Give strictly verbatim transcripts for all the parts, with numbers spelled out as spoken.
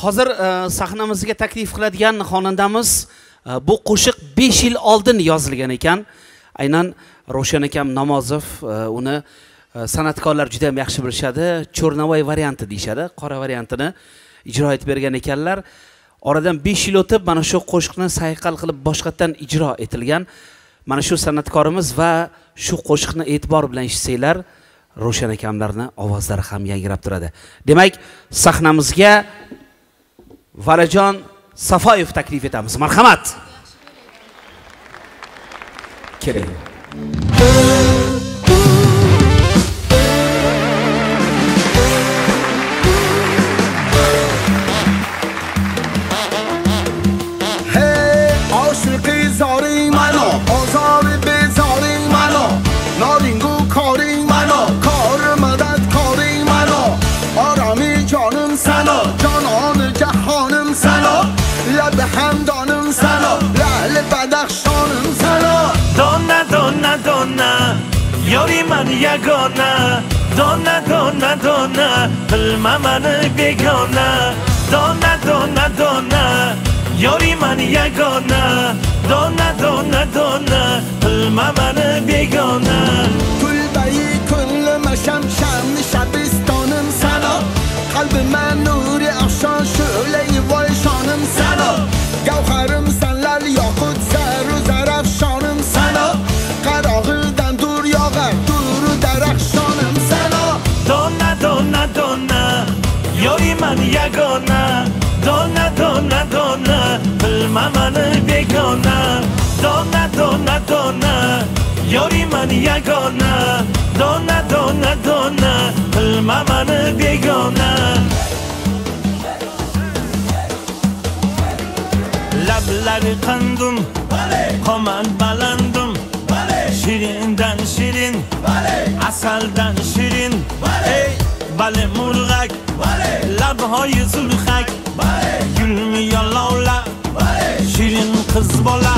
Hozir sahnamizga taklif qiladigan xonandamiz bu qo'shiq besh yil oldin yozilgan ekan. Aynan Ravshan akam Namozov uni san'atkorlar juda ham yaxshi bilishadi. Cho'rnavoy varianti deyshadi. Qora variantini ijro etib bergan ekanlar. Oradan besh yil o'tib mana shu qo'shiqni sayqal qilib boshqatdan ijro etilgan. Mana shu san'atkorimiz va shu qo'shiqni e'tibor bilan eshitsanglar, Ravshan akamlarning ovozlari ham yangrab turadi. Demak, sahnamizga Valijon Safoyev taklif etamiz. Marhamat. Keling. زاری منو آزار بزاری منو نارینگو کاری منو کار مدد کاری منو آرامی جانم سنا جانان جهانم سنا لب همدانم سنا لعل بدخشانم سنا دونه دونه دونه یاری من یگانه دونه دونه دونه قلم من بیگانه دونه دونه دونه یاری من یگانه دونه دونه دونه قلم من بیگانه کلبهی کل مشم شم شبستانم سنا قلب من نوری افشان شعله والشانم سنا گوهرم سنلر یاقوت سر و زرفشانم سنا قراغدن دور یاغر دور و درخشانم سنا دونه دونه دونه یاری من یگانه دونه دونه دونه قلم من بیگانه دونه دونه دونه یاری من یگانه دونه دونه دونه قلم من بیگانه لبلر قندم قامت بلندم شیریندن شیرین عسلدن شیرین ای بله مرغک لبهای زلخک gül mü yalavla şirin kız bola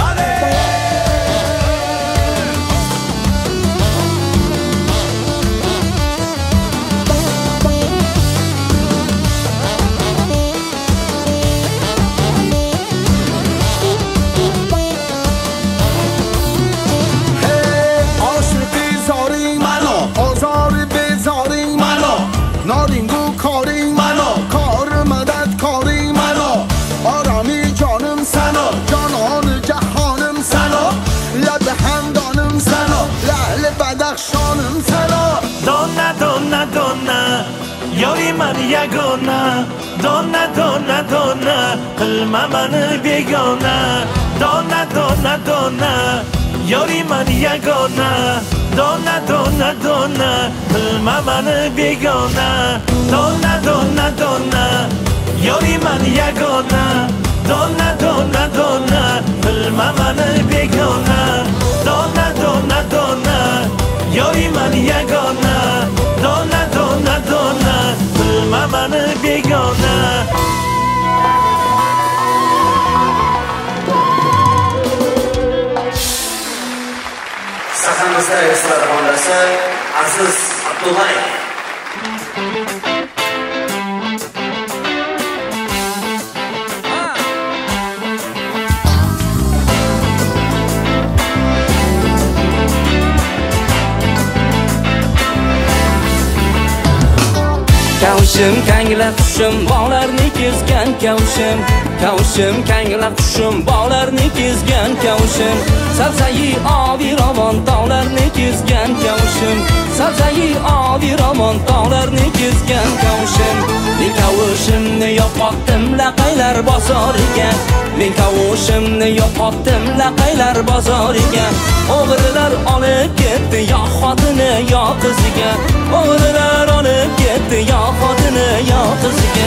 بدخشانم سنا دونه دونه دونه یاری من یگانه دونه دونه دونه قلم من بیگانه دونه دونه دونه یاری من یگانه دونه دونه دونه قلم من بیگانه دونه دونه دونه یاری من یگانه دونه دونه دونه قلم من بیگانه دونه دونه دونه یاری من یگانه دونه دونه دونه قلم من بیگانه Sahnamizda estrada xonandasi Aziz Abdullayev. Kavshim kangla qushim bog'larni kezgan kavshim Kavshim kangla qushim bog'larni kezgan kavshim Sabzayi obi ravon tog'larni kezgan kavshim Sabzayi obi ravon tog'larni kezgan kavshim Men kavushimni yo'qotdim laqaylar bozoriga Men kavushimni yo'qotdim laqaylar bozoriga O'g'rilar olib ketdi yo xotini yo qiziga O'g'rilar olib ketdi yo xotini yo qiziga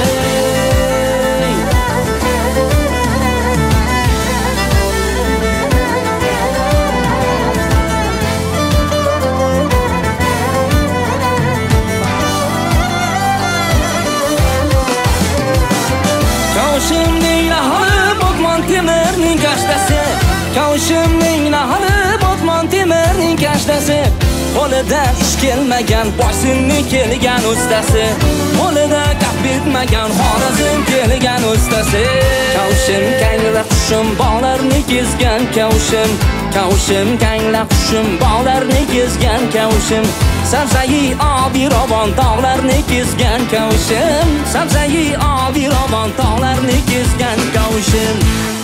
Kavshimning nahori botmon temirning kashtasi Kavshimning nahori botmon temirning kashtasi Qo'lida ish kelmagan boshimni kelgan ustasi Qo'lida kaf bitmagan Xorazm kelgan Kavushim kangla qushim bog'larni kezgan kavushim Kavushim kangla qushim bog'larni kezgan kavushim Sabzayi obirobon tog'larni kezgan kavushim Sabzayi obirobon tog'larni kezgan kavushim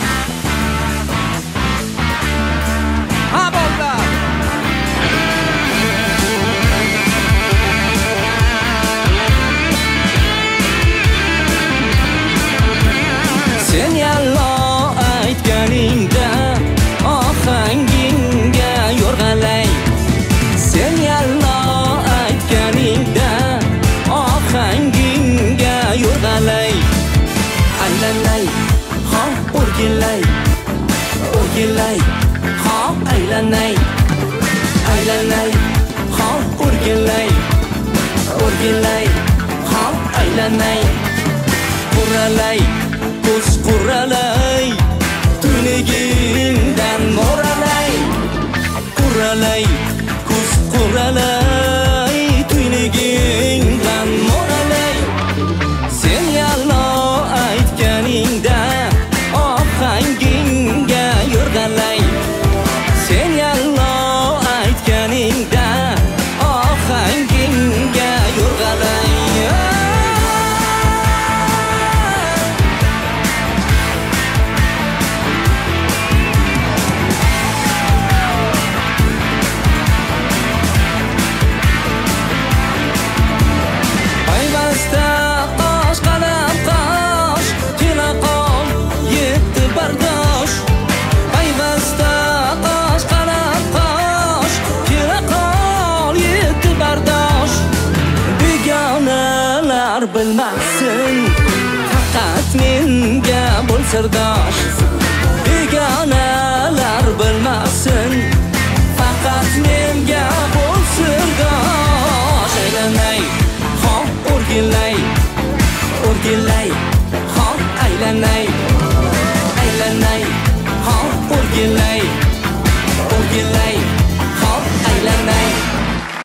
Ha bog'lar Sen yallo aytganingda ohangingga yo'rg'alay Sen yallo aytganingda ohangingga yo'rg'alay Aylanay, ha o'rgilay O'rgilay, ha aylanay Aylanay, ha o'rgilay O'rgilay, ha aylanay Quralay Kuz quralay Tunligingdan mo'ralay Quralay Kuz quralay Tunligingdan mo'ralay Sen yallo aytganingda ohangingga yo'rg'alay Sen yallo aytganingda ohangingga yo'rg'alay Bilmasin faqat menga bo'l sirdosh Begonalar bilmasin faqat menga bo'l sirdosh Aylanay, ha o'rgilay O'rgilay, ha aylanay